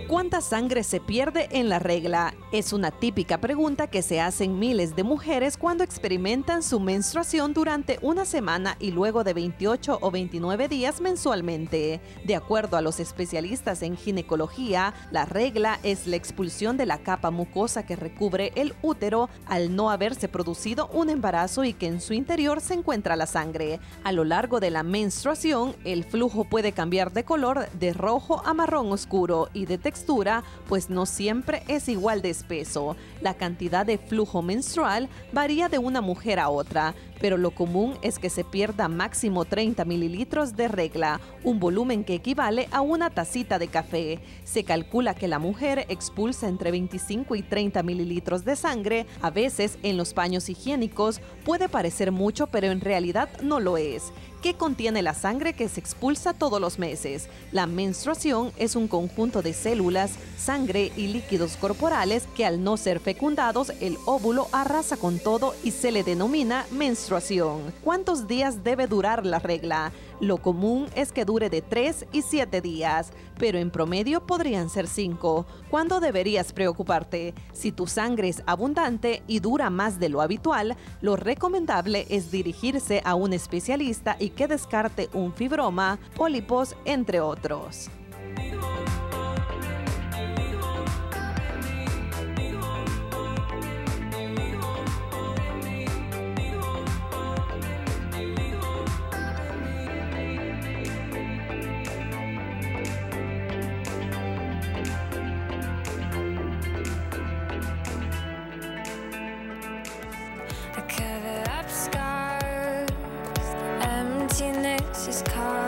¿Cuánta sangre se pierde en la regla? Es una típica pregunta que se hacen miles de mujeres cuando experimentan su menstruación durante una semana y luego de 28 o 29 días mensualmente. De acuerdo a los especialistas en ginecología, la regla es la expulsión de la capa mucosa que recubre el útero al no haberse producido un embarazo y que en su interior se encuentra la sangre. A lo largo de la menstruación, el flujo puede cambiar de color de rojo a marrón oscuro y de textura, pues no siempre es igual de espeso. La cantidad de flujo menstrual varía de una mujer a otra, pero lo común es que se pierda máximo 30 mililitros de regla, un volumen que equivale a una tacita de café. Se calcula que la mujer expulsa entre 25 y 30 mililitros de sangre. A veces en los paños higiénicos puede parecer mucho, pero en realidad no lo es. ¿Qué contiene la sangre que se expulsa todos los meses? La menstruación es un conjunto de células, sangre y líquidos corporales que al no ser fecundados, el óvulo arrasa con todo y se le denomina menstruación. ¿Cuántos días debe durar la regla? Lo común es que dure de 3 y 7 días, pero en promedio podrían ser 5. ¿Cuándo deberías preocuparte? Si tu sangre es abundante y dura más de lo habitual, lo recomendable es dirigirse a un especialista y que descarte un fibroma, pólipos, entre otros. Cover up scars, the emptiness is calling.